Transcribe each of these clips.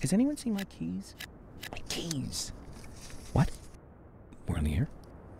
Has anyone seen my keys? My keys. What? We're on the air?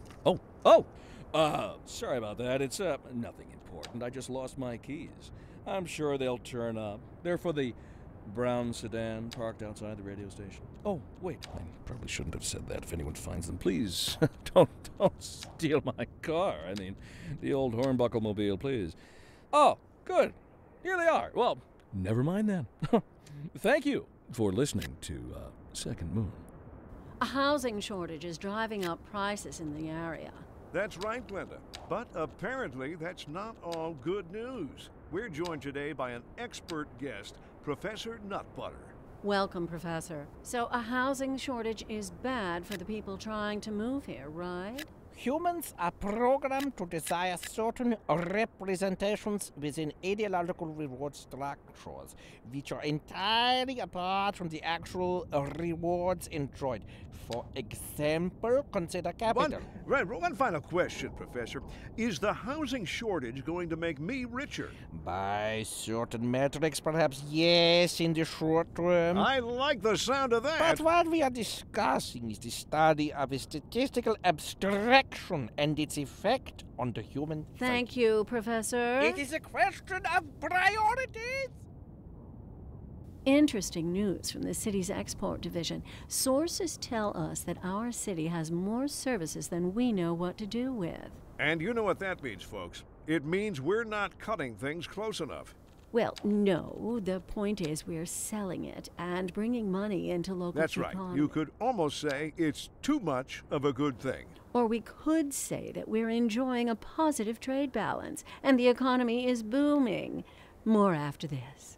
Sorry about that. It's, nothing important. I just lost my keys. I'm sure they'll turn up. They're for the brown sedan parked outside the radio station. Oh, wait. I probably shouldn't have said that. If anyone finds them, please don't steal my car. I mean, the old hornbuckle mobile, please. Oh, good. Here they are. Well, never mind then. Thank you for listening to Second Moon. A housing shortage is driving up prices in the area. That's right, Glenda. But apparently that's not all good news. We're joined today by an expert guest, Professor Nutbutter. Welcome, Professor. So a housing shortage is bad for the people trying to move here, right? Humans are programmed to desire certain representations within ideological reward structures, which are entirely apart from the actual rewards enjoyed. For example, consider capital. One final question, Professor. Is the housing shortage going to make me richer? By certain metrics, perhaps yes, in the short term. I like the sound of that. But what we are discussing is the study of a statistical abstraction and its effect on the human psyche. Thank you, Professor. It is a question of priorities. Interesting news from the city's export division. Sources tell us that our city has more services than we know what to do with. And you know what that means, folks. It means we're not cutting things close enough. Well, no. The point is we're selling it and bringing money into local That's right. economy. You could almost say it's too much of a good thing. Or we could say that we're enjoying a positive trade balance and the economy is booming. More after this.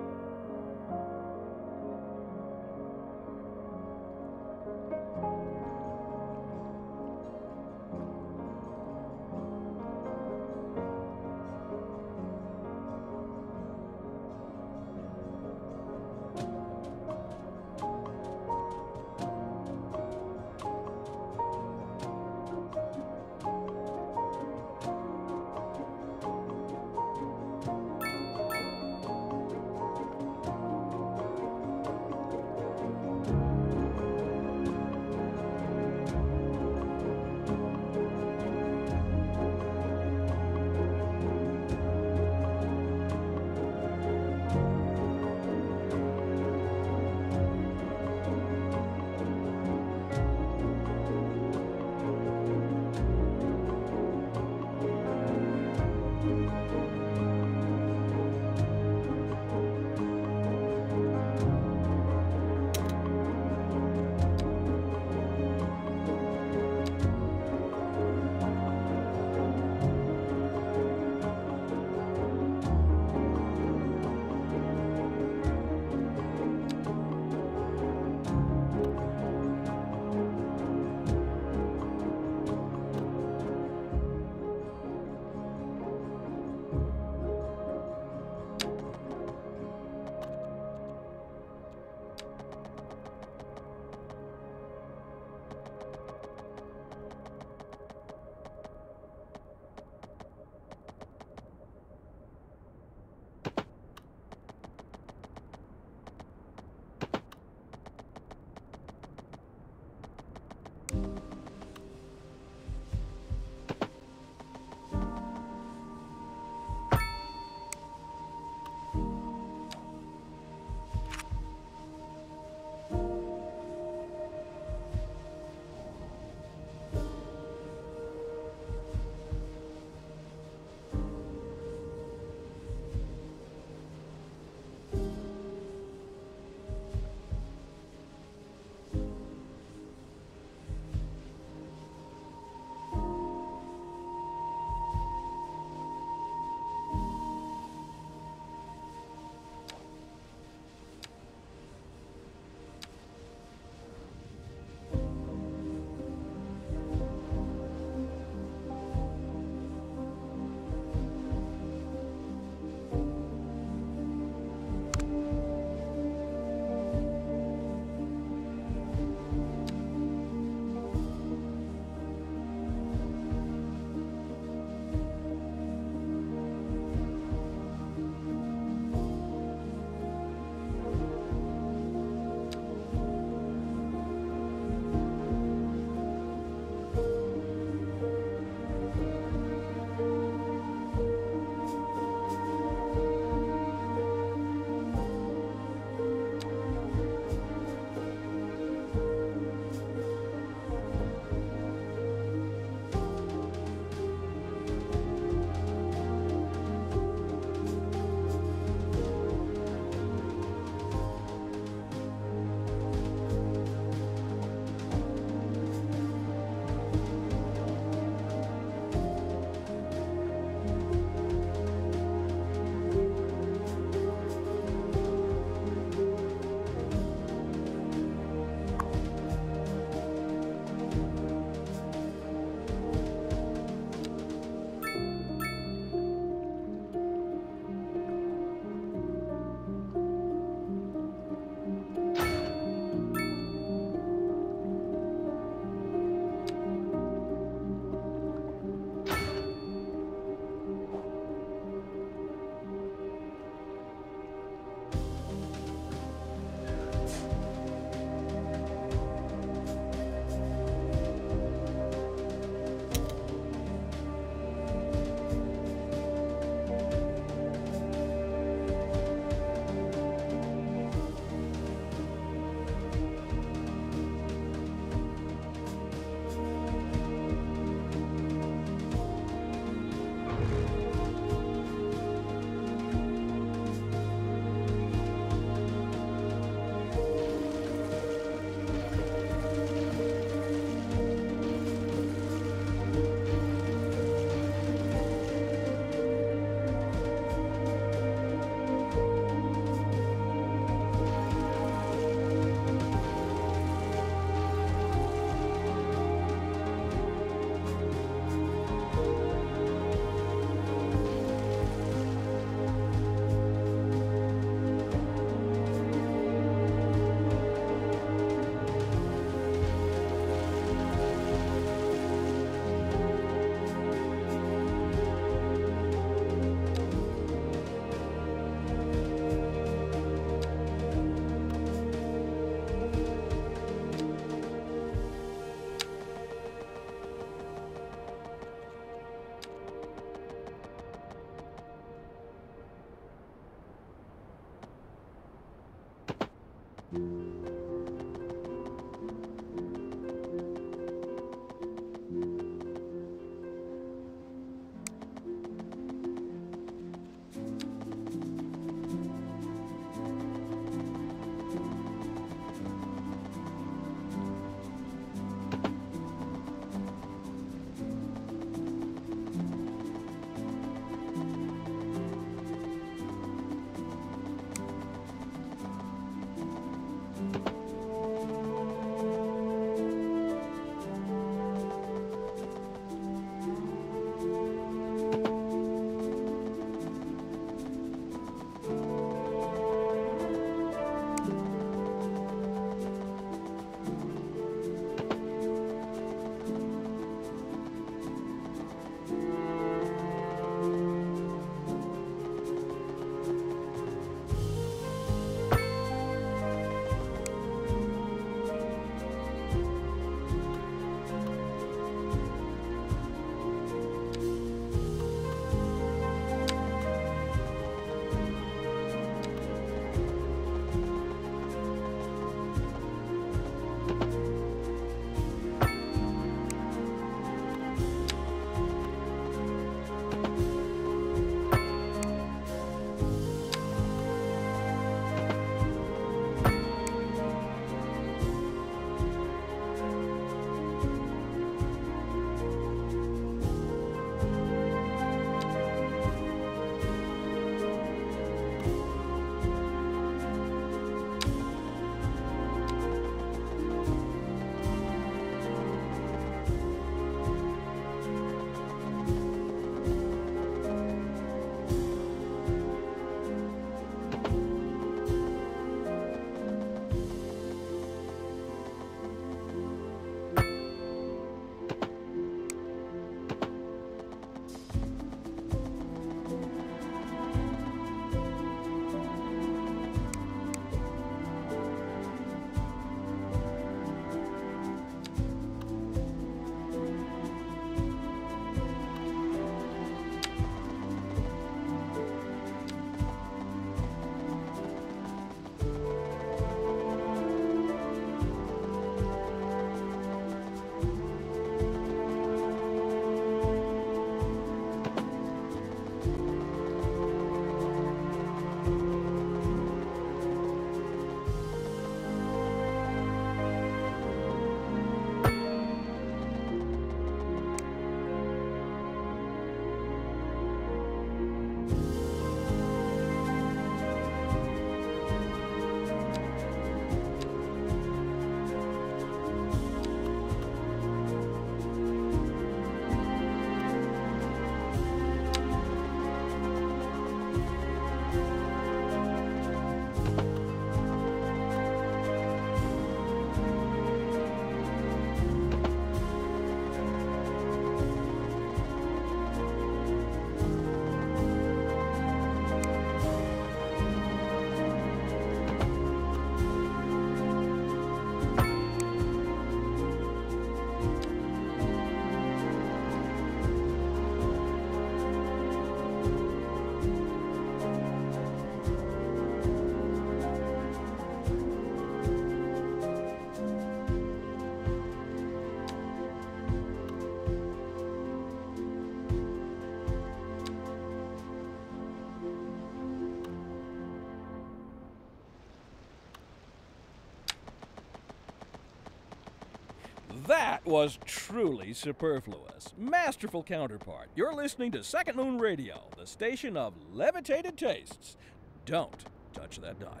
That was truly superfluous. Masterful counterpart. You're listening to Second Moon Radio, the station of levitated tastes. Don't touch that dial.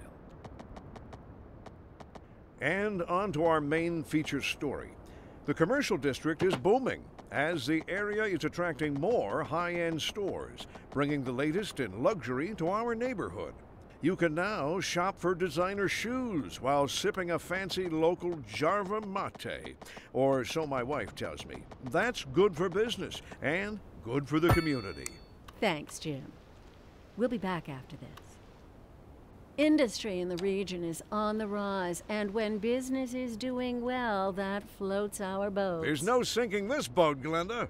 And on to our main feature story. The commercial district is booming as the area is attracting more high-end stores, bringing the latest in luxury to our neighborhood. You can now shop for designer shoes while sipping a fancy local Java mate, or so my wife tells me. That's good for business and good for the community. Thanks, Jim. We'll be back after this. Industry in the region is on the rise, and when business is doing well, that floats our boat. There's no sinking this boat, Glenda.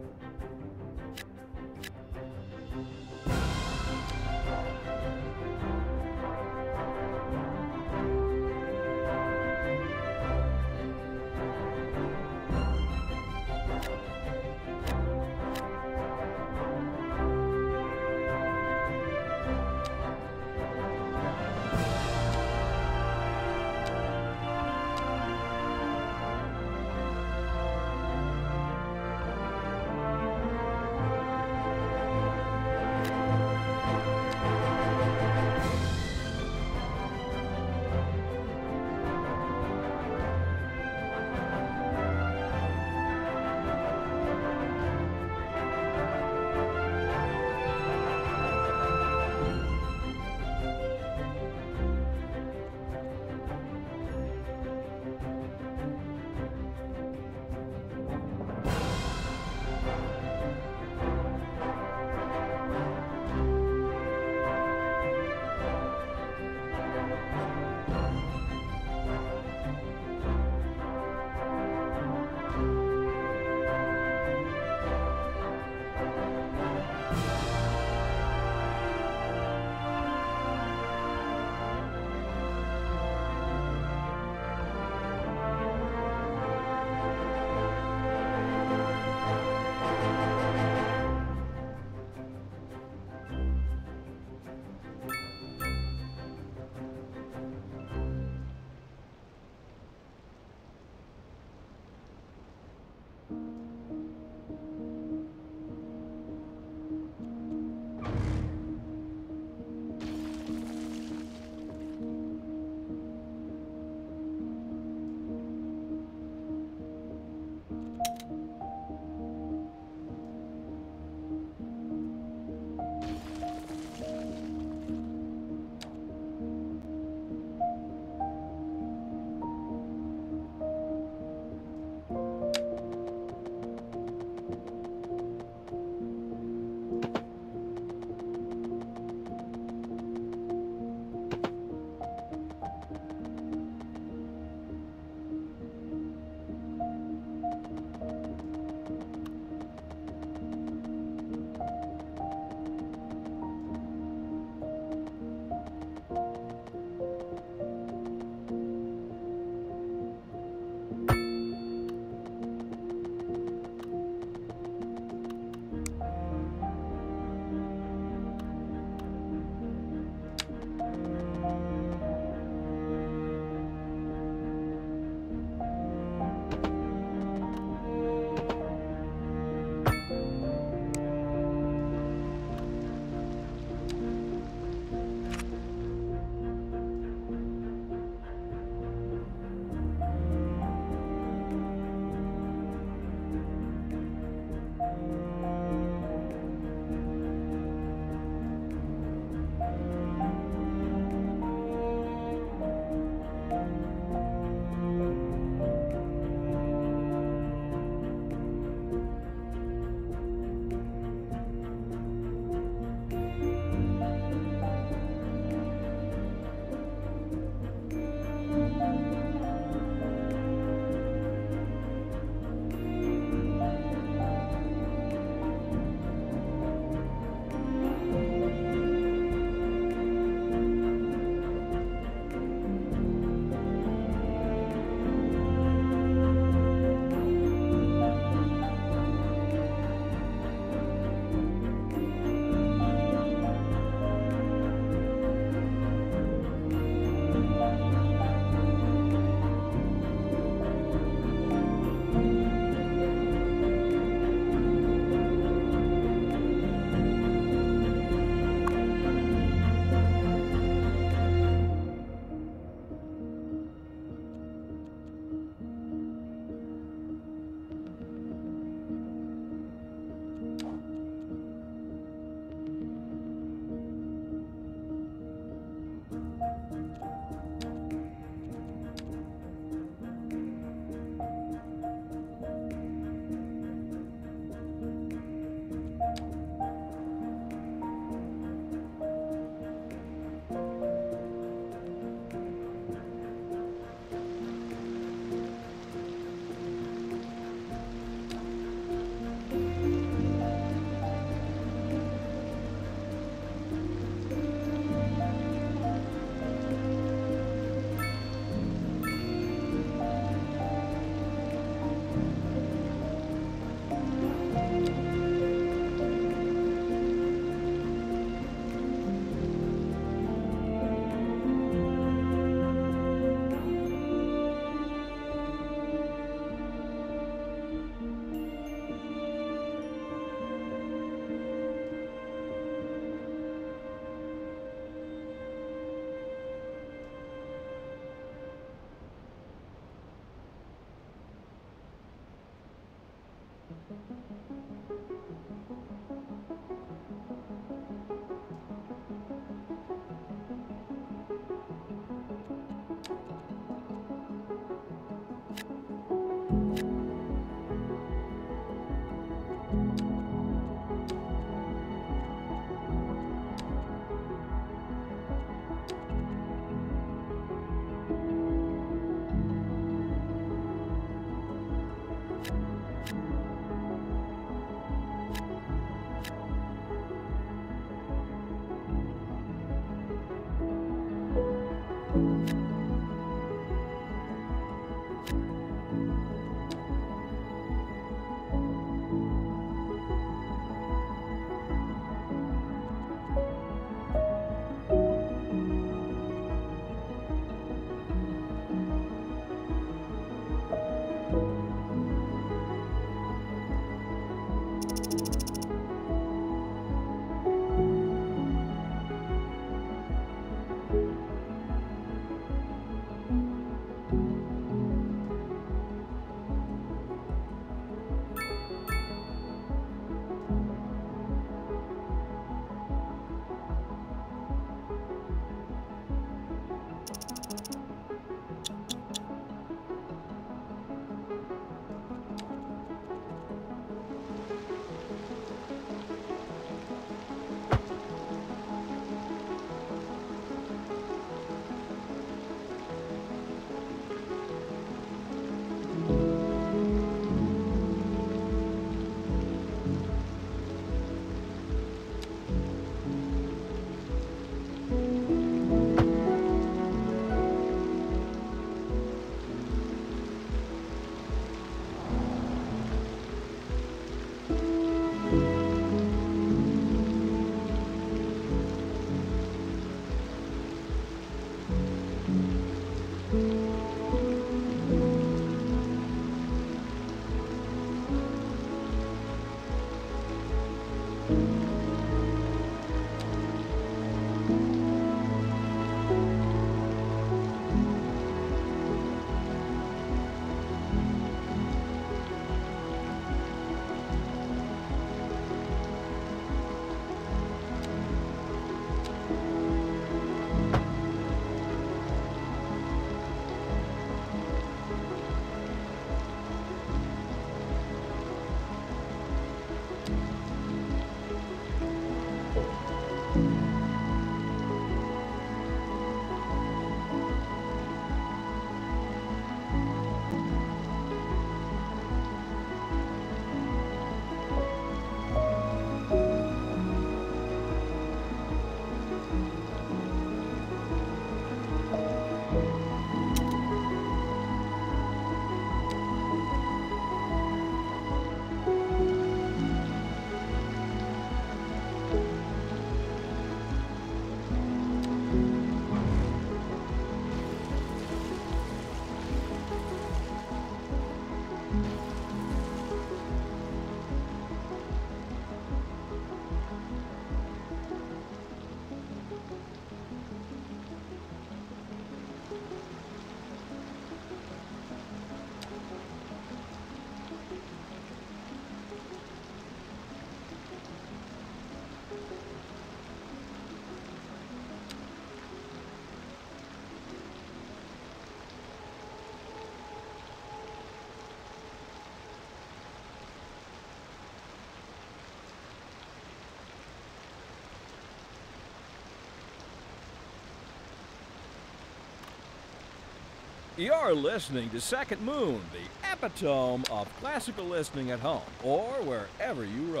You're listening to Second Moon, the epitome of classical listening at home or wherever you roam.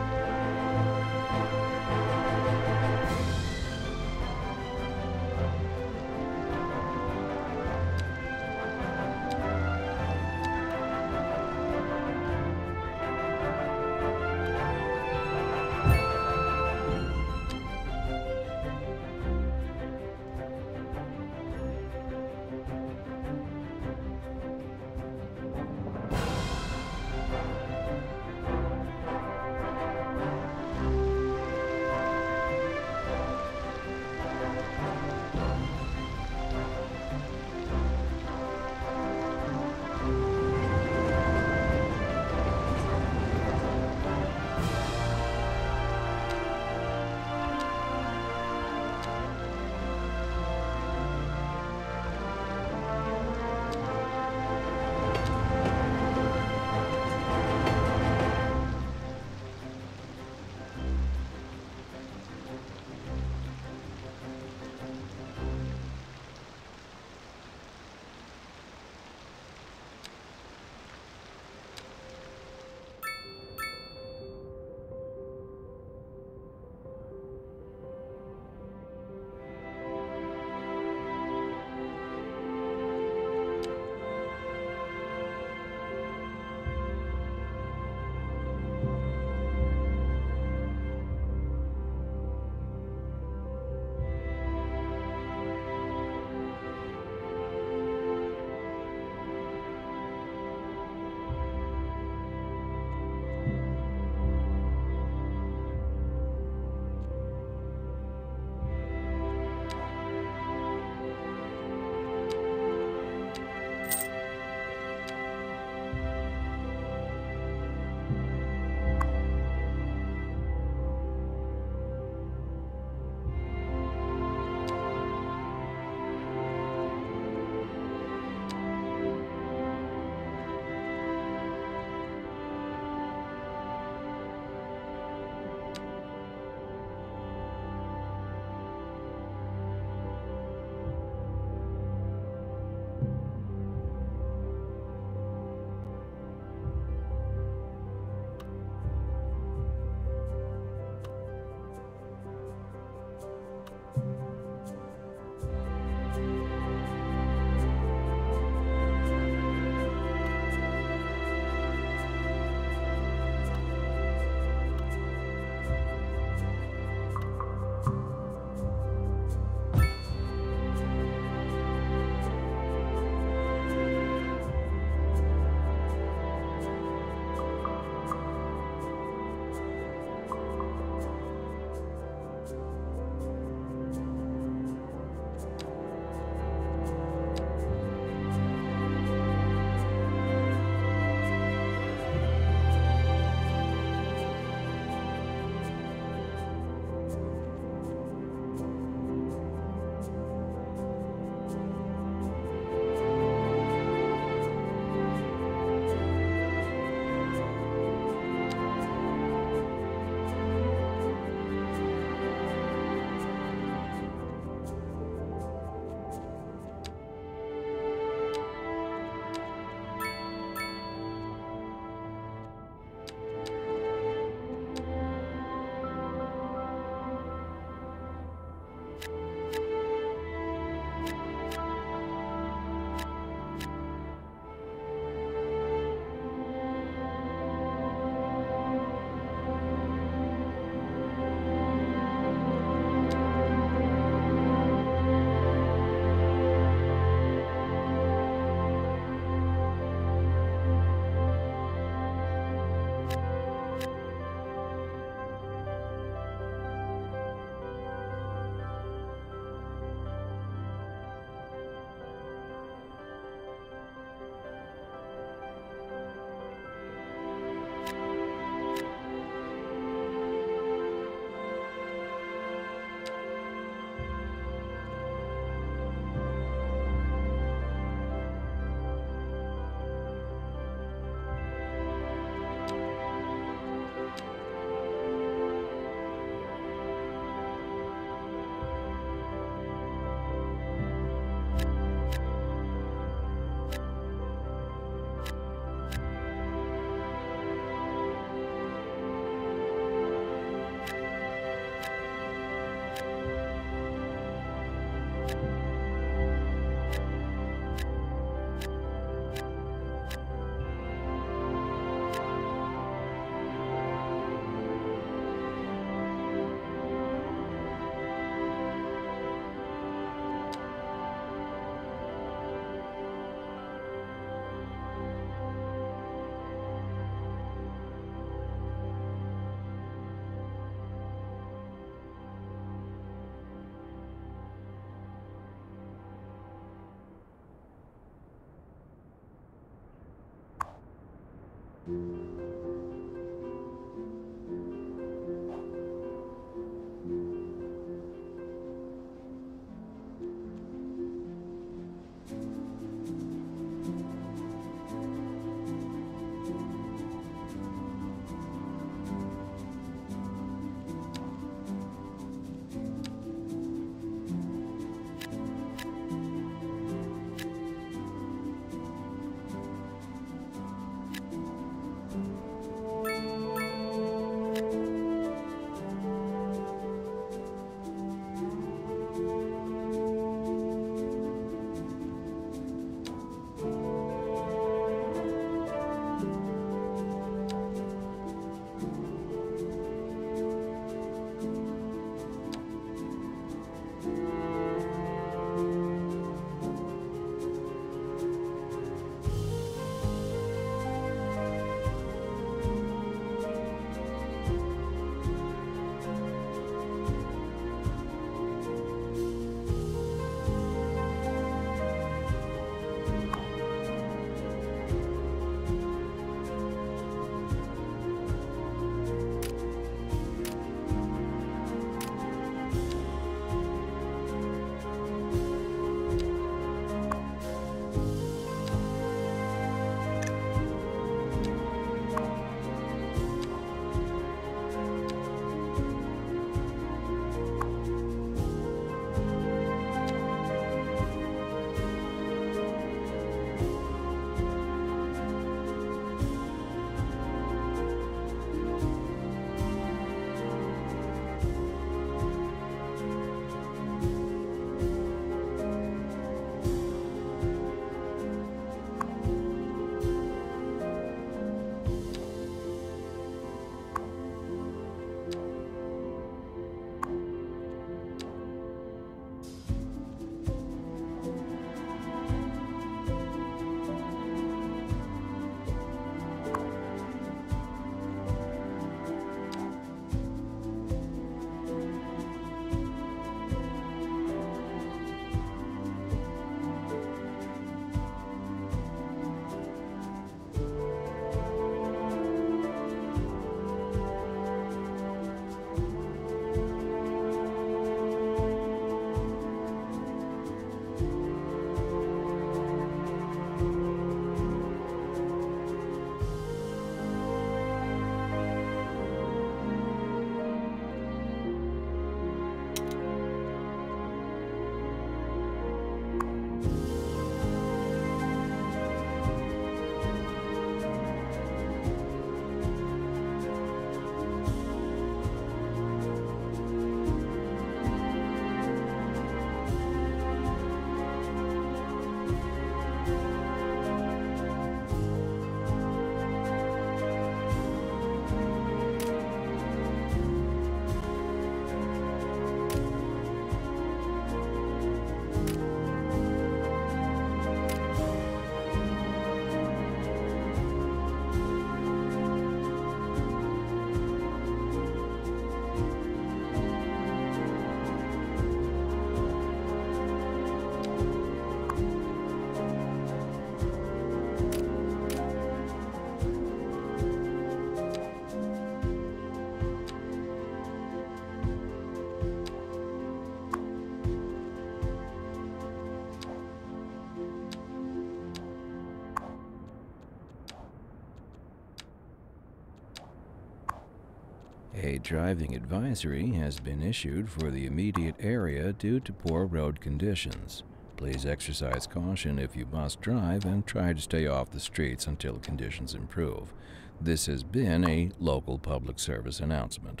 A driving advisory has been issued for the immediate area due to poor road conditions. Please exercise caution if you must drive and try to stay off the streets until conditions improve. This has been a local public service announcement.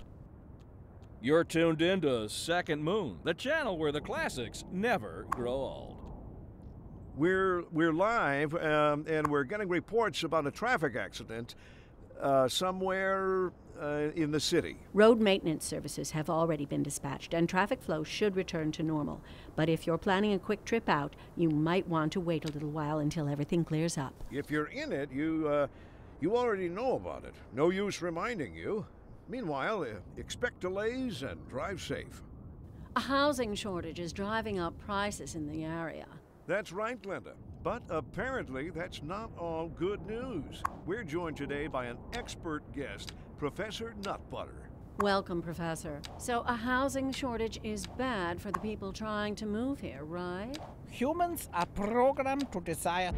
You're tuned in to Second Moon, the channel where the classics never grow old. We're live, and we're getting reports about a traffic accident somewhere in the city. Road maintenance services have already been dispatched, and traffic flow should return to normal. But if you're planning a quick trip out, you might want to wait a little while until everything clears up. If you're in it, you already know about it. No use reminding you. Meanwhile, expect delays and drive safe. A housing shortage is driving up prices in the area. That's right, Glenda. But apparently, that's not all good news. We're joined today by an expert guest, Professor Nutbutter. Welcome, Professor. So a housing shortage is bad for the people trying to move here, right? Humans are programmed to desire.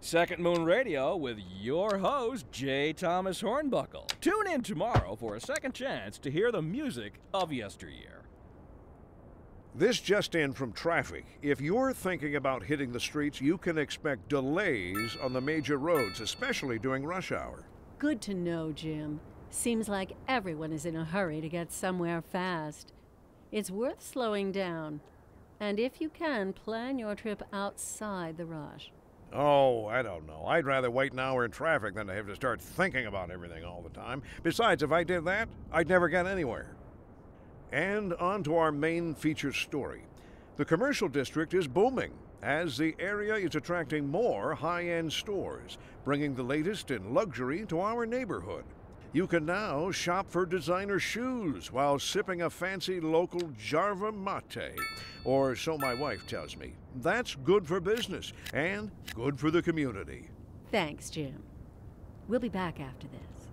Second Moon Radio with your host, J. Thomas Hornbuckle. Tune in tomorrow for a second chance to hear the music of yesteryear. This just in from traffic. If you're thinking about hitting the streets, you can expect delays on the major roads, especially during rush hour. Good to know, Jim. Seems like everyone is in a hurry to get somewhere fast. It's worth slowing down. And if you can, plan your trip outside the rush. Oh, I don't know. I'd rather wait an hour in traffic than to have to start thinking about everything all the time. Besides, if I did that, I'd never get anywhere. And on to our main feature story. The commercial district is booming as the area is attracting more high-end stores, bringing the latest in luxury to our neighborhood. You can now shop for designer shoes while sipping a fancy local Java mate, or so my wife tells me. That's good for business and good for the community. Thanks, Jim. We'll be back after this.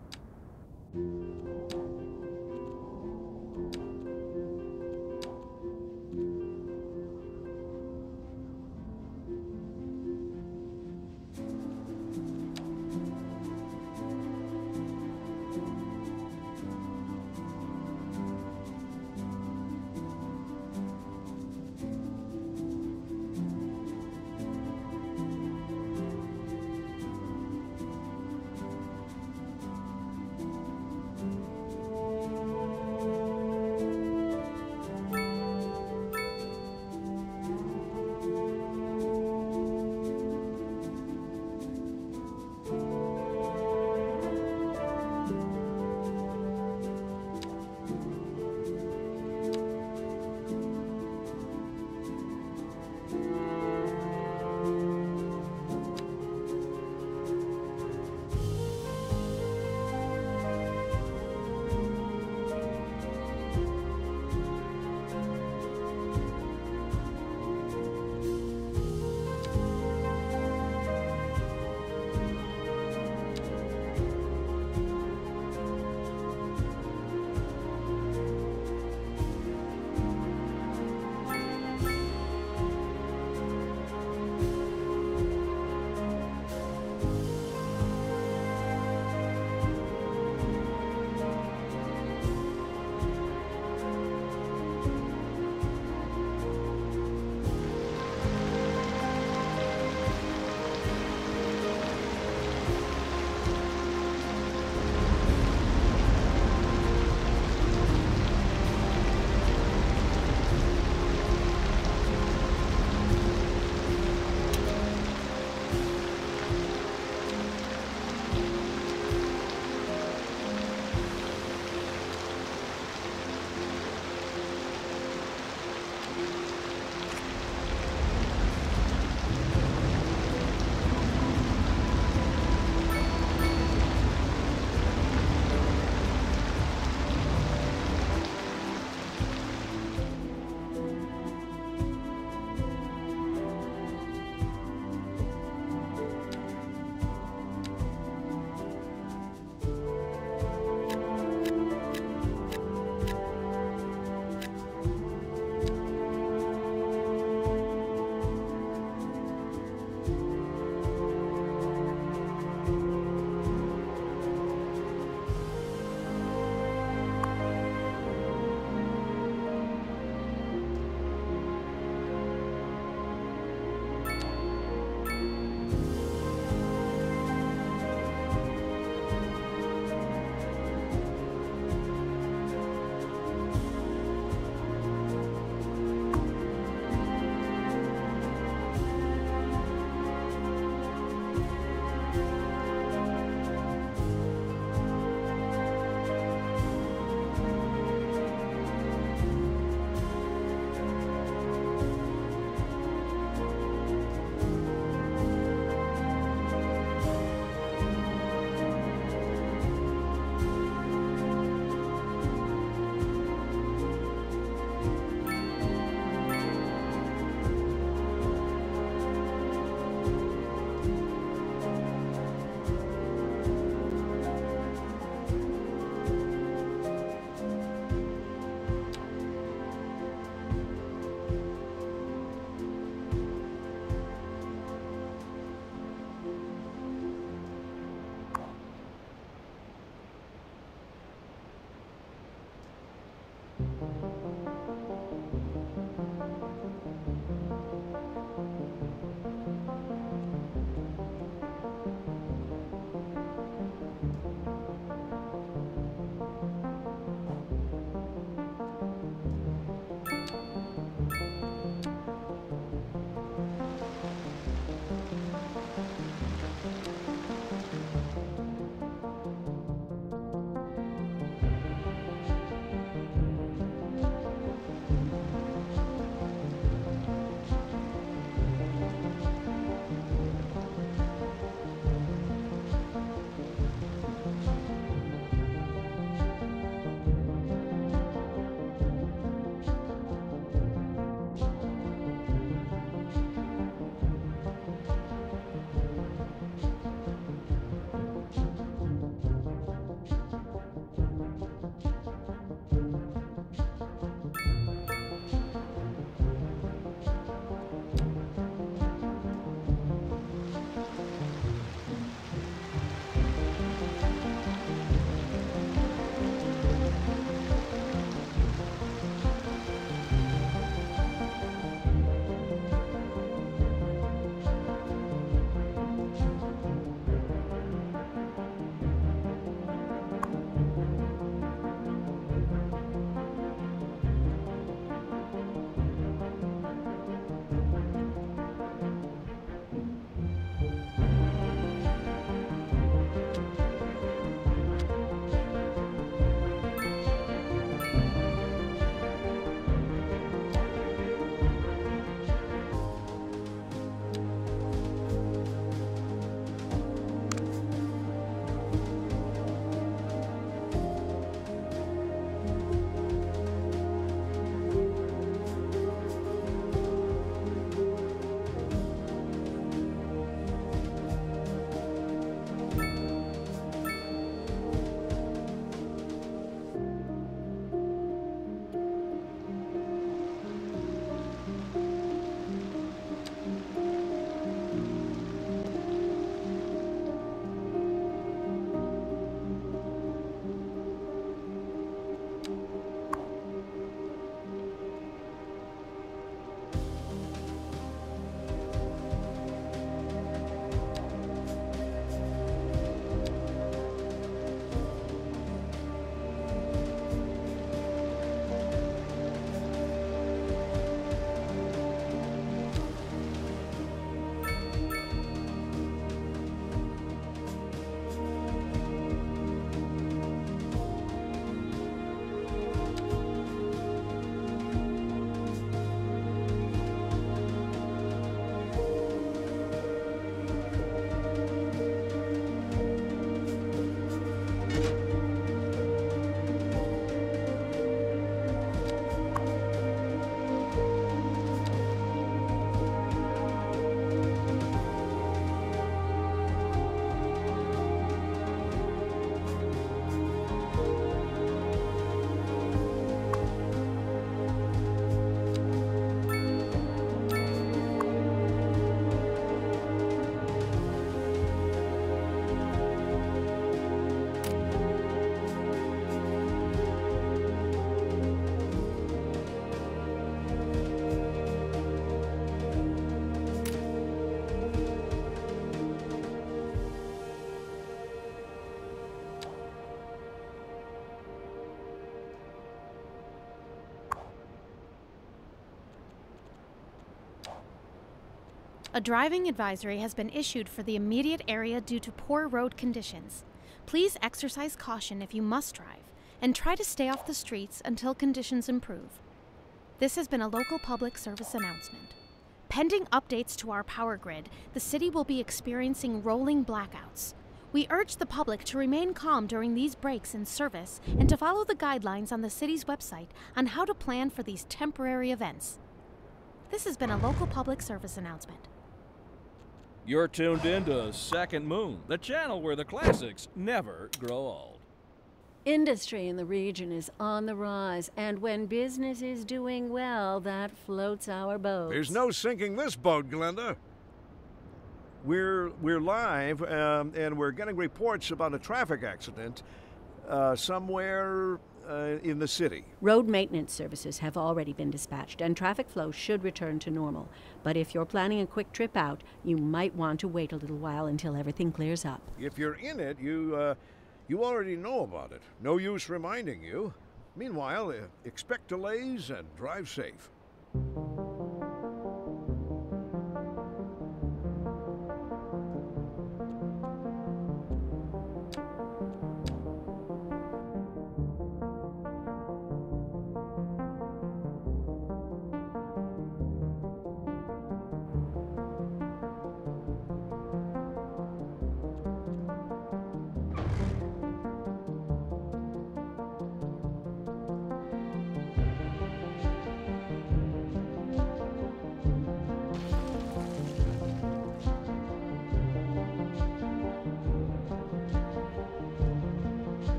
A driving advisory has been issued for the immediate area due to poor road conditions. Please exercise caution if you must drive, and try to stay off the streets until conditions improve. This has been a local public service announcement. Pending updates to our power grid, the city will be experiencing rolling blackouts. We urge the public to remain calm during these breaks in service and to follow the guidelines on the city's website on how to plan for these temporary events. This has been a local public service announcement. You're tuned in to Second Moon, the channel where the classics never grow old. Industry in the region is on the rise, and when business is doing well, that floats our boat. There's no sinking this boat, Glenda. We're live, and we're getting reports about a traffic accident somewhere in the city. Road maintenance services have already been dispatched, and traffic flow should return to normal. But if you're planning a quick trip out, you might want to wait a little while until everything clears up. If you're in it, you already know about it. No use reminding you. Meanwhile, expect delays and drive safe.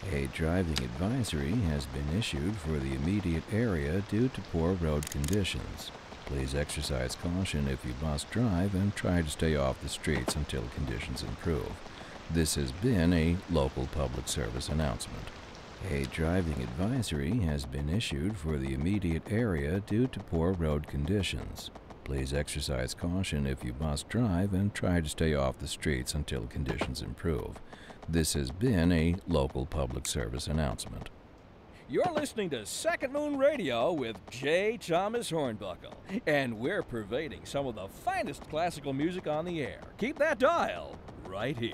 A driving advisory has been issued for the immediate area due to poor road conditions. Please exercise caution if you must drive and try to stay off the streets until conditions improve. This has been a local public service announcement. A driving advisory has been issued for the immediate area due to poor road conditions. Please exercise caution if you must drive and try to stay off the streets until conditions improve. This has been a local public service announcement. You're listening to Second Moon Radio with J. Thomas Hornbuckle, and we're pervading some of the finest classical music on the air. Keep that dial right here.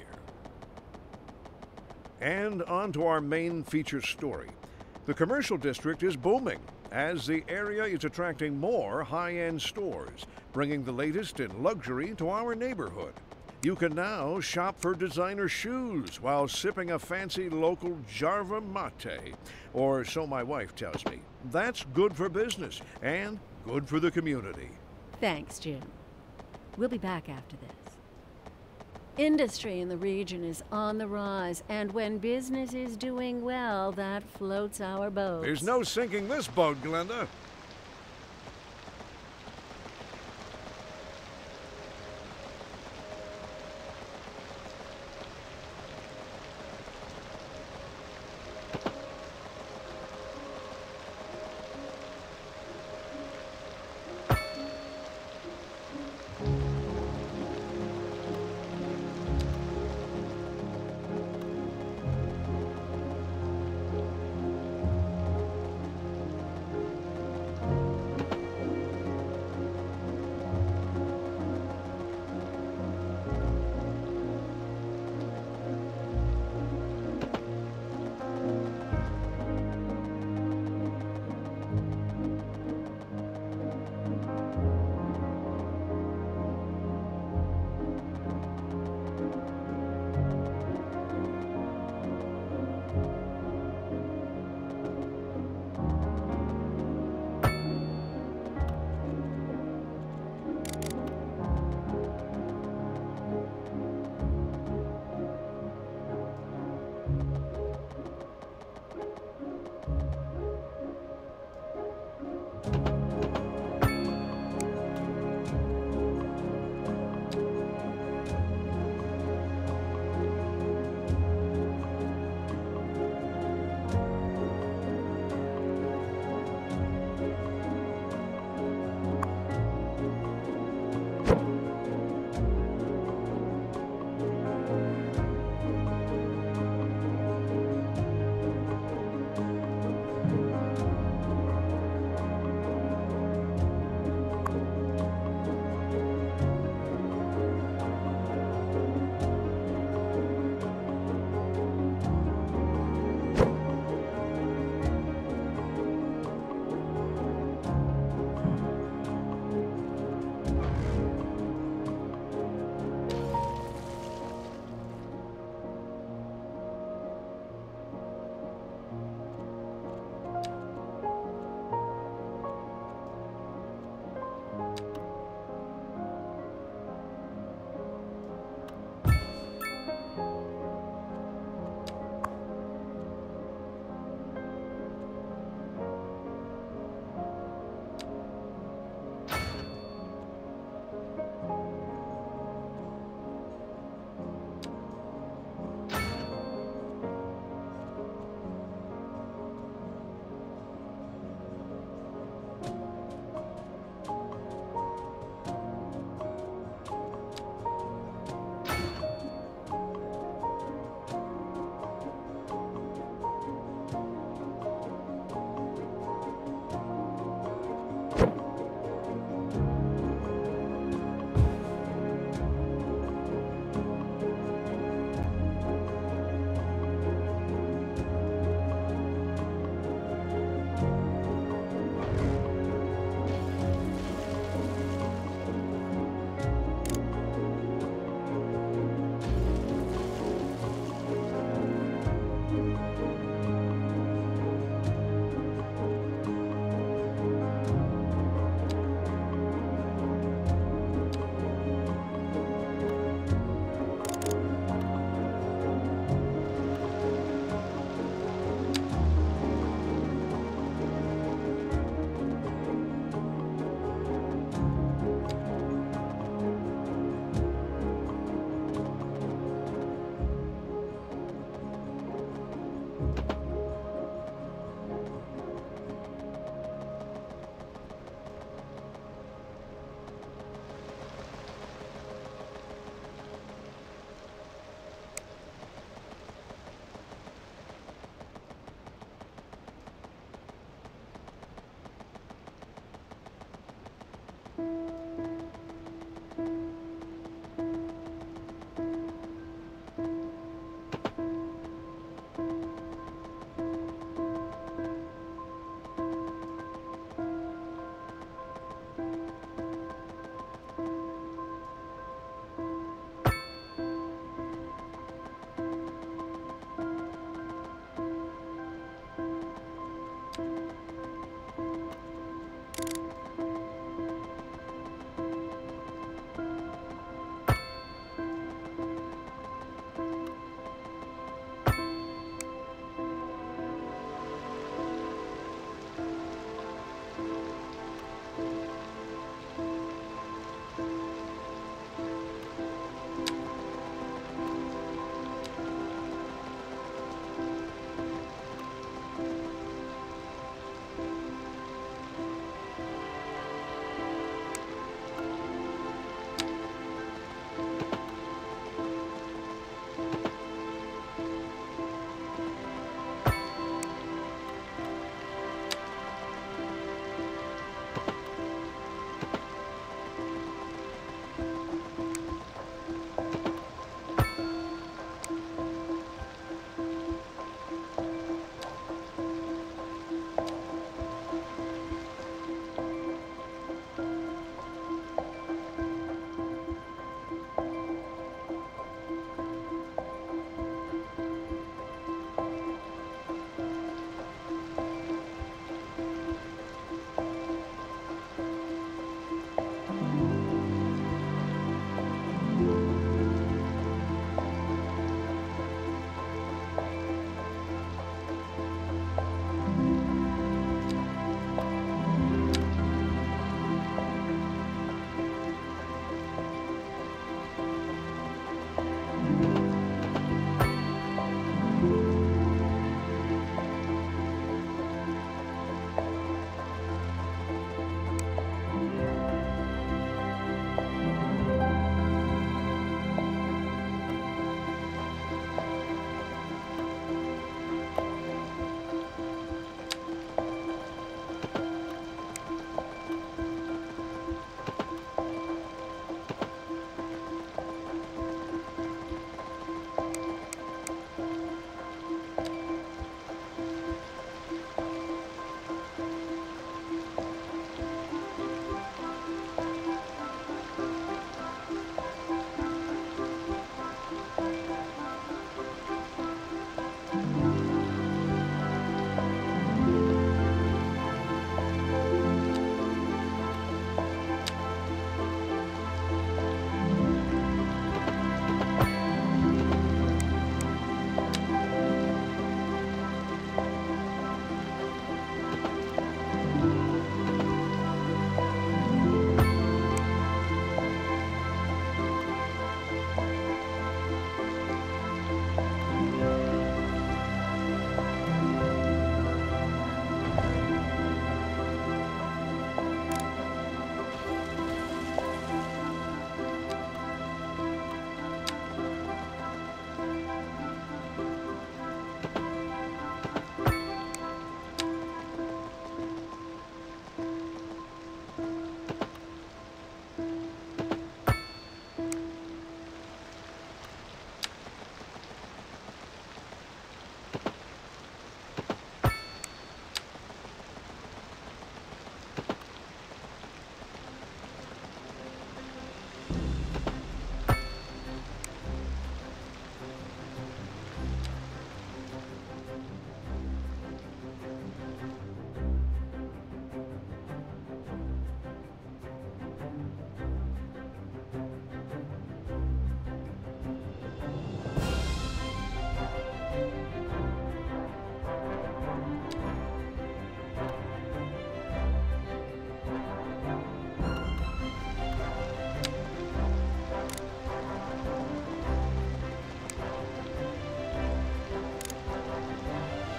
And on to our main feature story. The commercial district is booming as the area is attracting more high-end stores, bringing the latest in luxury to our neighborhood. You can now shop for designer shoes while sipping a fancy local Jarva mate, or so my wife tells me. That's good for business and good for the community. Thanks, Jim. We'll be back after this. Industry in the region is on the rise, and when business is doing well, that floats our boat. There's no sinking this boat, Glenda.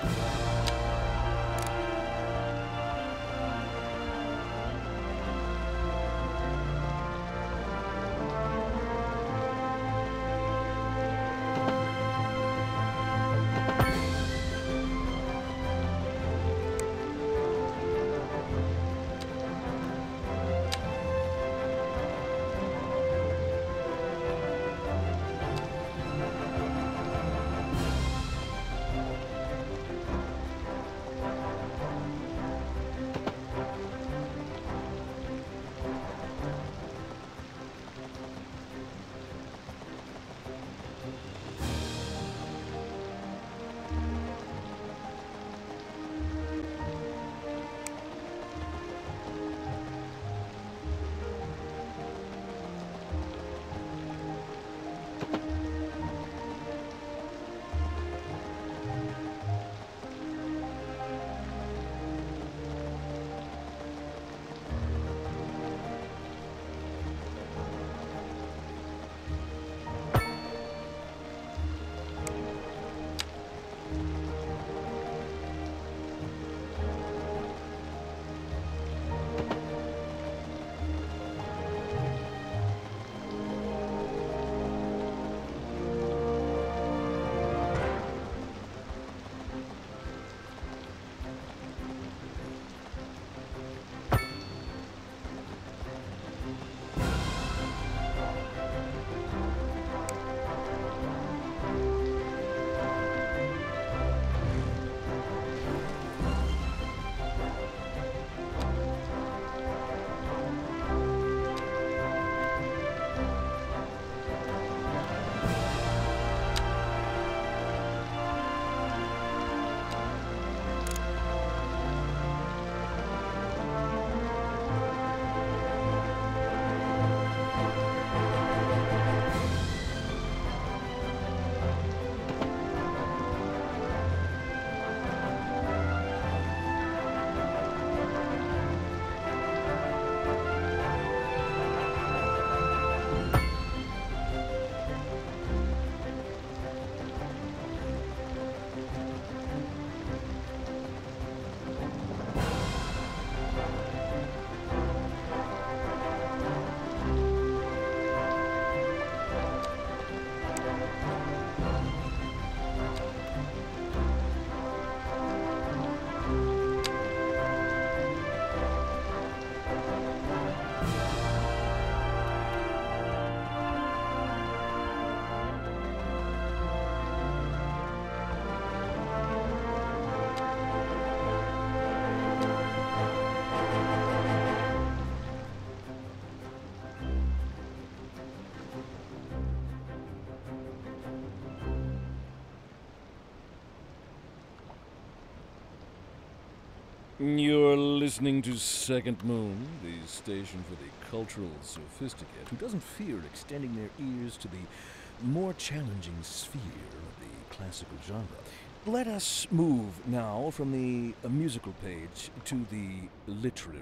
You're listening to Second Moon, the station for the cultural sophisticate who doesn't fear extending their ears to the more challenging sphere of the classical genre. Let us move now from the musical page to the literary.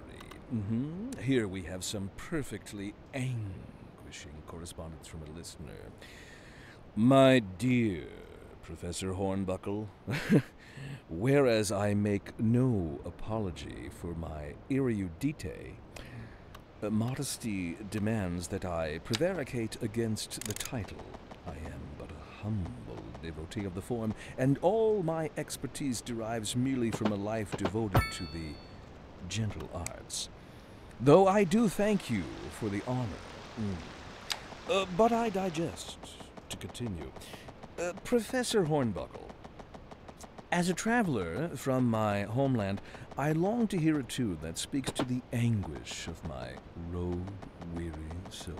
Here we have some perfectly anguishing correspondence from a listener. My dear Professor Hornbuckle, whereas I make no apology for my erudite, modesty demands that I prevaricate against the title. I am but a humble devotee of the form, and all my expertise derives merely from a life devoted to the gentle arts. Though I do thank you for the honor. But I digest. To continue. Professor Hornbuckle, as a traveler from my homeland, I long to hear a tune that speaks to the anguish of my road-weary soul.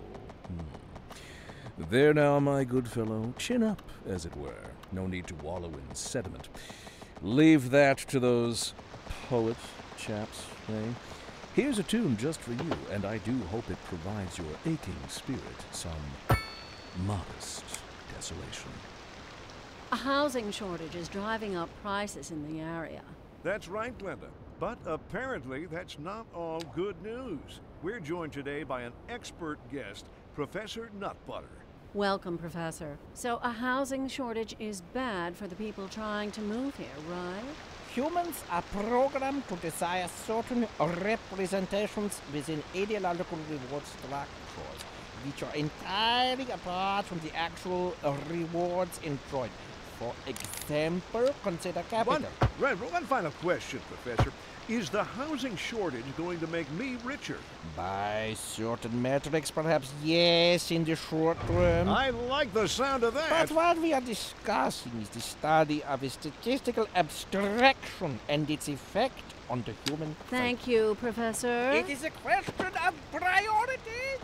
There now, my good fellow, chin up, as it were. No need to wallow in sediment. Leave that to those poet chaps, eh? Here's a tune just for you, and I do hope it provides your aching spirit some modest desolation. A housing shortage is driving up prices in the area. That's right, Glenda. But apparently that's not all good news. We're joined today by an expert guest, Professor Nutbutter. Welcome, Professor. So a housing shortage is bad for the people trying to move here, right? Humans are programmed to desire certain representations within ideological reward structures, which are entirely apart from the actual rewards enjoyed. For example, consider capital. One final question, Professor. Is the housing shortage going to make me richer? By certain metrics, perhaps yes, in the short term. I like the sound of that. But what we are discussing is the study of a statistical abstraction and its effect on the human psyche. Thank you, Professor. It is a question of priority.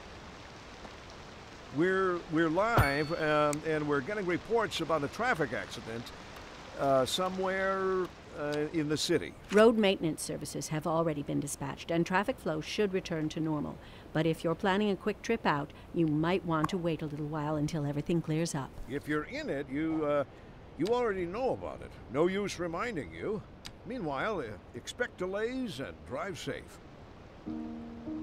We're live, and we're getting reports about a traffic accident somewhere in the city. Road maintenance services have already been dispatched, and traffic flow should return to normal. But if you're planning a quick trip out, you might want to wait a little while until everything clears up. If you're in it, you already know about it. No use reminding you. Meanwhile, expect delays and drive safe.